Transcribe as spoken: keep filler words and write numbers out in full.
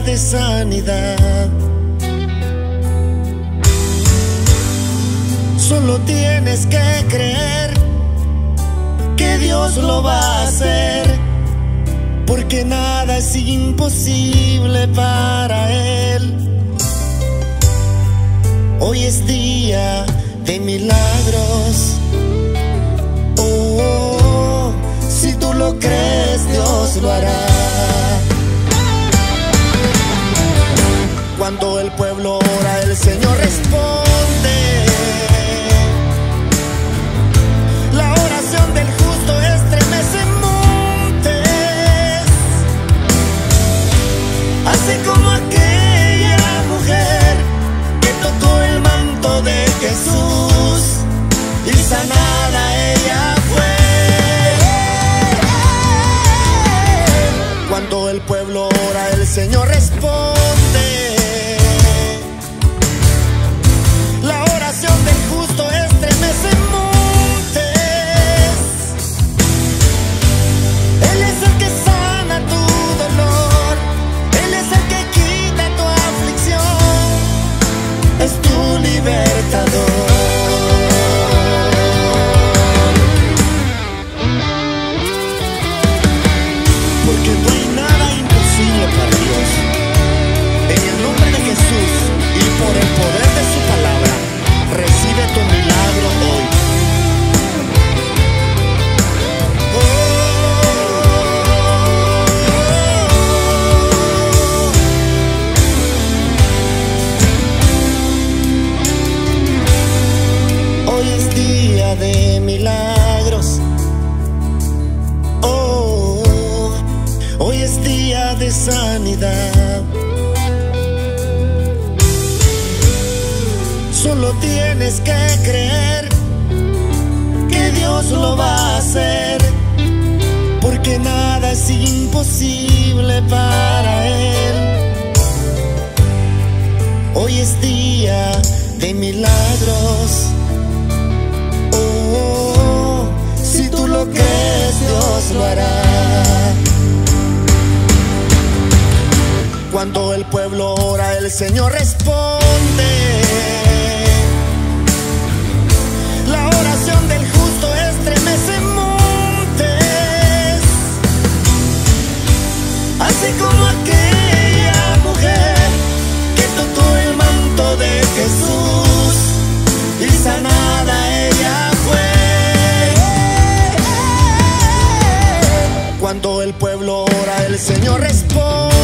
de sanidad. Solo tienes que creer que Dios lo va a hacer, porque nada es imposible para Él. Hoy es día de milagros. Oh, oh, si tú lo crees, Dios lo hará. Cuando el pueblo ora, el Señor responde. La oración del justo estremece montes, así como aquella mujer que tocó el manto de Jesús y sanada ella fue. Cuando el pueblo ora, el Señor responde. La oración del justo estremece montes. Él es el que sana tu dolor, Él es el que quita tu aflicción, es tu libertador. Porque no hay nada imposible para Dios. En el nombre de Jesús y por el poder de su palabra, recibe tu milagro hoy. Oh, hoy es día de milagros. Oh, hoy es día de sanidad. Solo tienes que creer que Dios lo va a hacer, porque nada es imposible para Él. Hoy es día de milagros. Oh, si tú lo crees, Dios lo hará. Cuando el pueblo ora, el Señor responde. La oración del justo estremece montes, así como aquella mujer que tocó el manto de Jesús y sanada ella fue. Cuando el pueblo ora, el Señor responde.